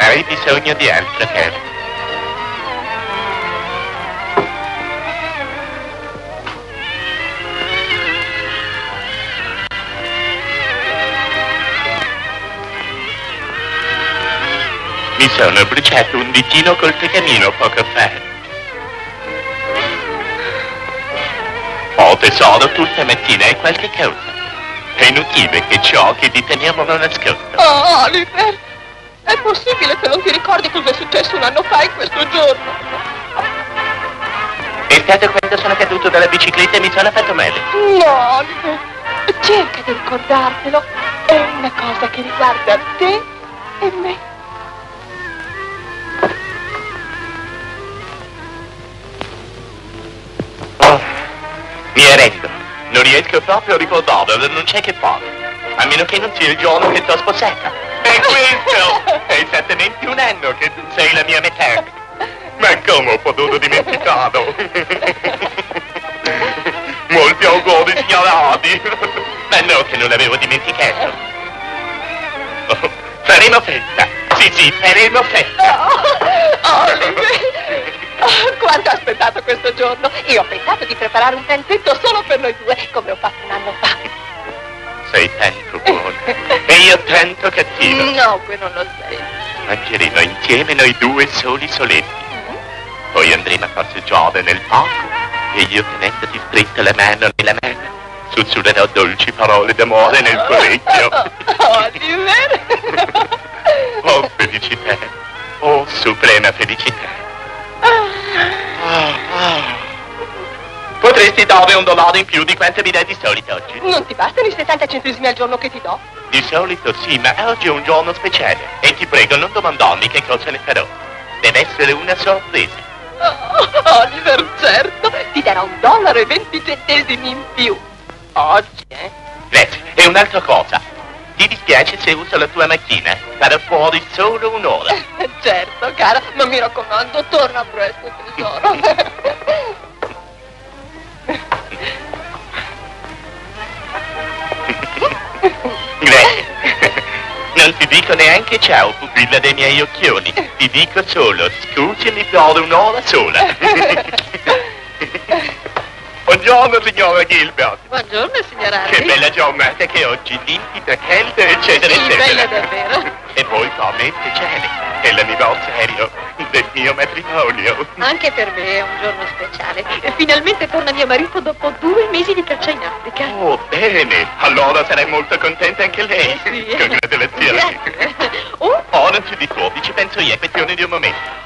hai bisogno di altro, caro. Mi sono bruciato un ditino col tegamino poco fa. Oh tesoro, tu stamattina hai qualche cosa. È inutile che giochi di teniamolo nascosto. Oh, Oliver, è possibile che non ti ricordi cosa è successo un anno fa in questo giorno? È stato quando sono caduto dalla bicicletta e mi sono fatto male. No, Oliver, cerca di ricordartelo. È una cosa che riguarda te e me. Mi arrendo, non riesco proprio a ricordarlo, non c'è che fare. A meno che non sia il giorno che t'ho sposata. È questo! È esattamente un anno che tu sei la mia metà. Ma come ho potuto dimenticarlo? Molti auguri, signora Adi. Ma no, che non l'avevo dimenticato. Oh, faremo festa. Sì, faremo festa. Quanto ho aspettato questo giorno! Io ho pensato di preparare un pranzetto solo per noi due, come ho fatto un anno fa. Sei tanto buono e io tanto cattivo. No, qui non lo sei. Mangeremo insieme noi due soletti. Poi andremo a passeggiare nel parco e io tenendoti stretta la mano nella mano sussurrerò dolci parole d'amore nel tuo orecchio. Oliver! Oh felicità, oh suprema felicità. Potresti dare $1 in più di quanto mi dai di solito oggi? Non ti bastano i 70 centesimi al giorno che ti do? Di solito sì, ma oggi è un giorno speciale. E ti prego, non domandarmi che cosa ne farò. Deve essere una sorpresa. Oh, Oliver, certo. Ti darò $1,20 in più. Oggi, Grazie. E un'altra cosa. Ti dispiace se uso la tua macchina? Sarò fuori solo un'ora. Certo, cara, ma mi raccomando, torna presto, tesoro. Grazie. Non ti dico neanche ciao, pupilla dei miei occhioni. Ti dico solo, scusami per un'ora sola. Buongiorno, signora Gilbert. Buongiorno, signora Hardy. Che bella giornata che oggi, limpida, calda, eccetera, Sì, eccetera. bella davvero. E poi per me speciale, è l'anniversario del mio matrimonio. Anche per me è un giorno speciale. Finalmente torna mio marito dopo 2 mesi di caccia in Africa. Oh, bene. Allora sarei molto contenta anche lei. Sì. Congratulazioni. Grazie. Oh, Non ci disturbi, ci penso io, è questione di un momento.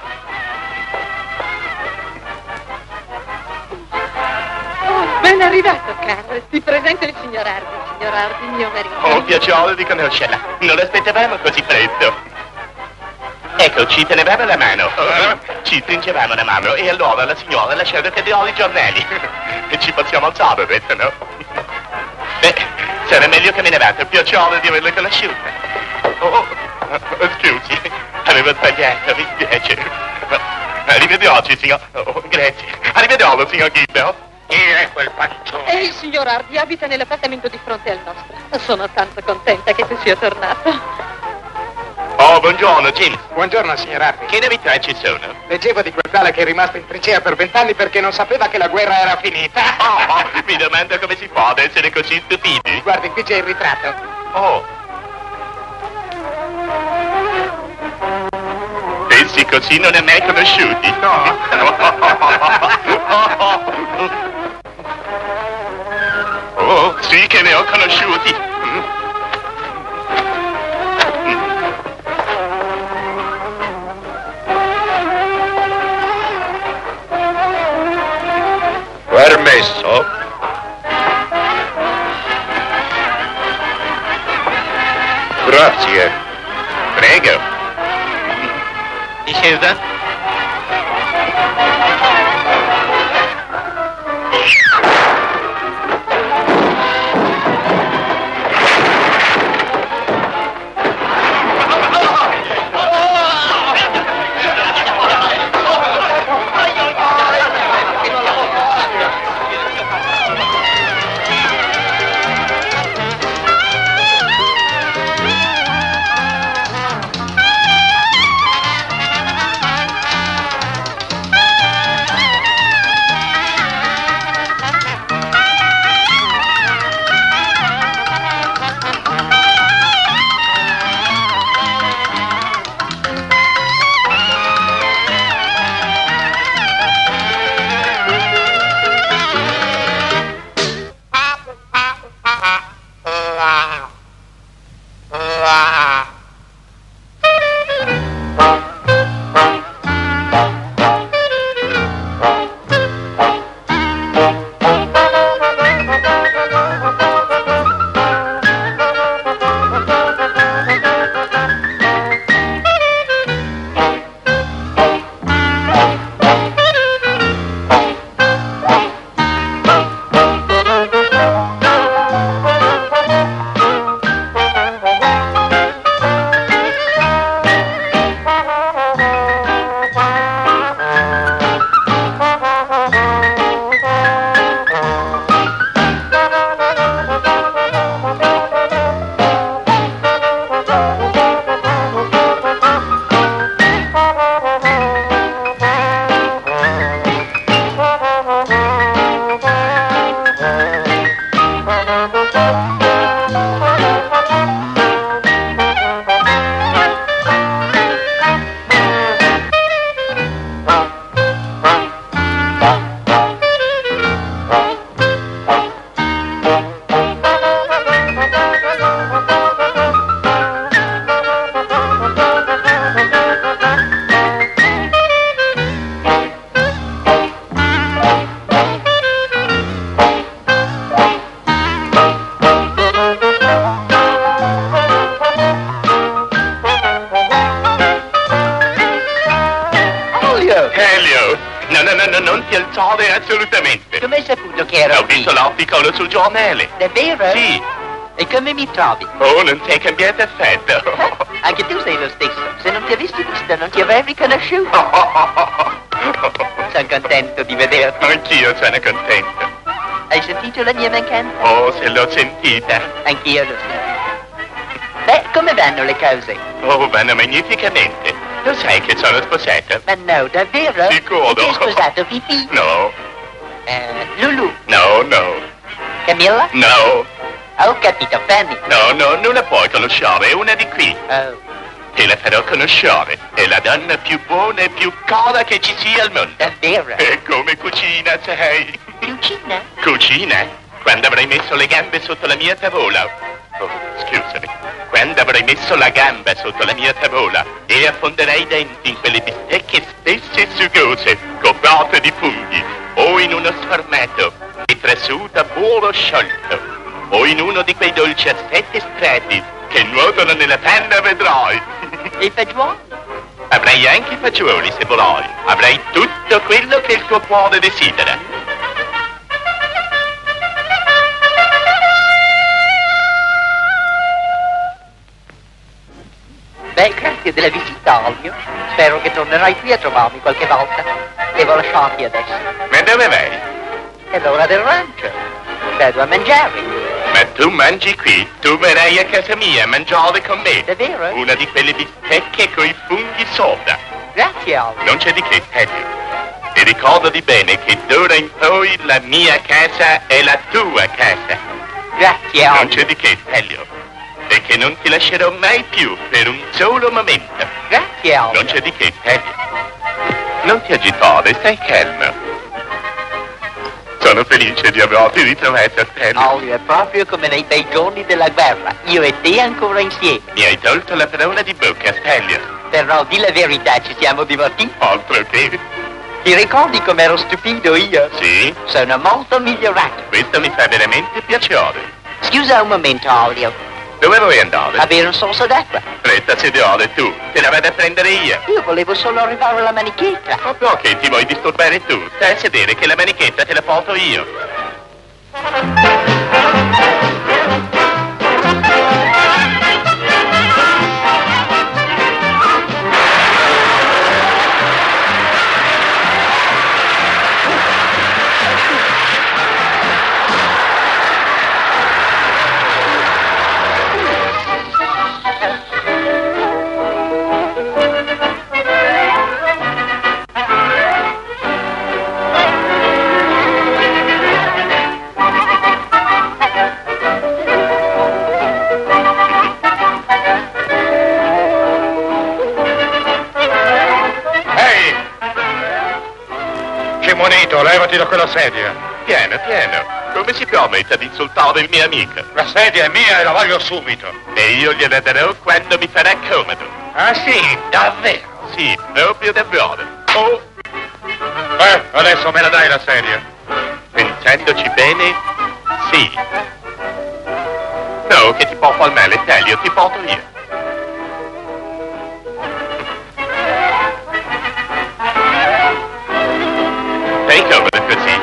ben arrivato, Carl. Ti presento il signor Hardy, mio marito. Oh, piacere di conoscerla. Non l'aspettavamo così presto. Ecco, ci tenevamo la mano. Ci stringevamo la mano e allora la signora lasciava cadere i giornali. E ci possiamo alzare, ho detto, no? Beh, sarà meglio che me ne vada. Piacere di averla conosciuta. Oh, scusi, avevo sbagliato, mi spiace. Arrivederci, signor. Oh, grazie. Arrivederci, signor Gilbert. Chi è quel pancione? E il signor Hardy abita nell'appartamento di fronte al nostro. Sono tanto contenta che tu sia tornato. Oh, buongiorno, Jim. Buongiorno, signor Hardy. Che novità ci sono? Leggevo di quel tale che è rimasto in trincea per 20 anni perché non sapeva che la guerra era finita. Oh, mi domando come si può ad essere così stupidi. Guardi, qui c'è il ritratto. Oh. Essi così non è mai conosciuti. No. Oh, sì che ne ho conosciuti. Permesso? Grazie. Prego. Discesa? Non ti alzare assolutamente. Come hai saputo che ero Ho visto l'articolo sul giornale. Davvero? Sì. E come mi trovi? Oh, non sei cambiato affatto. Anche tu sei lo stesso. Se non ti avessi visto non ti avrei riconosciuto. Sono contento di vederti. Anch'io sono contento. Hai sentito la mia mancanza? Oh, se l'ho sentita. Anch'io lo sento. Beh, come vanno le cose? Oh, vanno magnificamente. Lo sai che sono sposato? Ma no, davvero? Sicuro. E chi è sposato, Fifi? No. Lulu? No. Camilla? No. Ho capito, Fanny. No, non la puoi conoscere, è una di qui. Oh. Te la farò conoscere. È la donna più buona e più cara che ci sia al mondo. Davvero? E come cucina sei? Cucina? Cucina? Quando avrai messo le gambe sotto la mia tavola. Oh, scusami. Quando avrai messo la gamba sotto la mia tavola e affonderai i denti in quelle bistecche spesse e sugose, coperte di funghi, o in uno sformato di trasuta burro sciolto, o in uno di quei dolci a 7 strati che nuotano nella panna, vedrai. E fagioli? Avrai anche i fagioli se vuoi. Avrai tutto quello che il tuo cuore desidera. Beh, grazie della visita, Olio. Spero che tornerai qui a trovarmi qualche volta. Devo lasciarti adesso. Ma dove vai? È l'ora del rancio. Vado a mangiare. Ma tu mangi qui? Tu verrai a casa mia a mangiare con me. Davvero? Una di quelle bistecche coi funghi sopra. Grazie, Olio. Non c'è di che, Teddy. E ricordati bene che d'ora in poi la mia casa è la tua casa. Grazie, Olio. Non c'è di che, Telio. E che non ti lascerò mai più per un solo momento. Grazie, Olio. Non c'è di che, Telio. Non ti agitare, stai calmo. Sono felice di averti ritrovato, Telio. Olio, è proprio come nei bei giorni della guerra. Io e te ancora insieme. Mi hai tolto la parola di bocca, Telio. Però di la verità, ci siamo divertiti. Altro che. Ti ricordi com'ero stupido io? Sì? Sono molto migliorato. Questo mi fa veramente piacere. Scusa un momento, Olio. Dove vuoi andare? A bere un sorso d'acqua. Resta sedere tu, te la vado a prendere io. Io volevo solo arrivare alla manichetta. Ma perché ti vuoi disturbare tu? Stai a sedere che la manichetta te la porto io. Monito, levati da quella sedia. Piano, piano. Come si permette di insultare il mio amico? La sedia è mia e la voglio subito. E io gliela darò quando mi farà comodo. Ah sì, davvero? Sì, proprio davvero. Oh, Adesso me la dai la sedia. pensandoci bene, sì. No, che ti porto al male, Telio, ti porto io. Stai comodo così.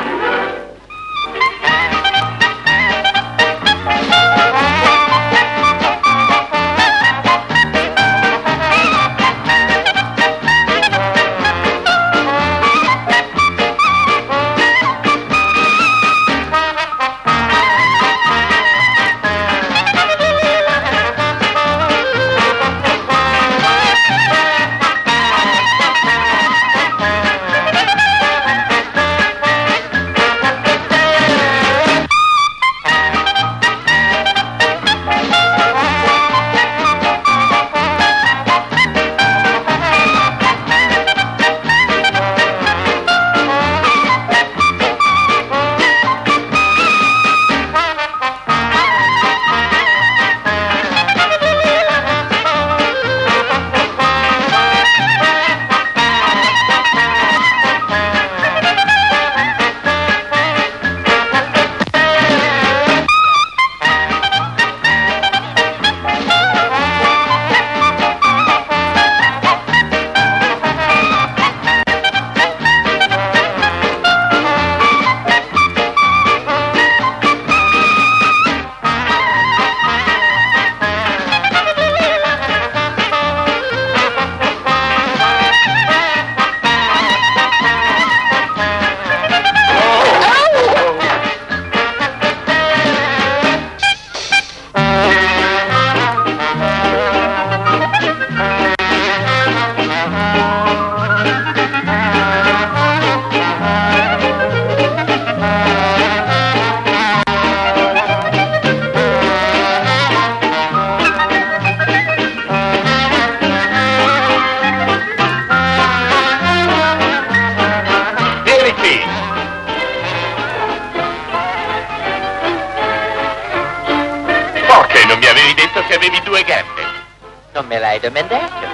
Non mi avevi detto che avevi 2 gambe. Non me l'hai domandato.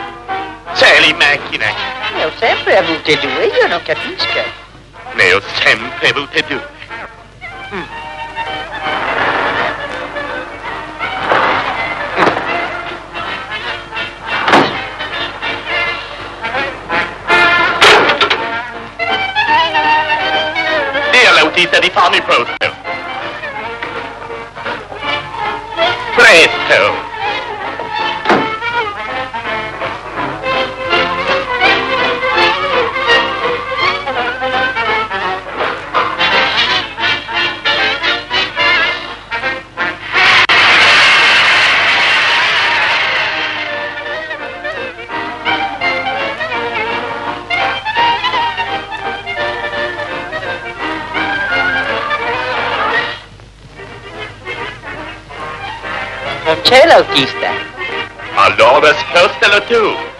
Sei in macchina. Ne ho sempre avute 2, io non capisco. Ne ho sempre avute 2. Dì all'autista di farmi presto. Presto! Non c'è l'autista. Allora spostalo tu.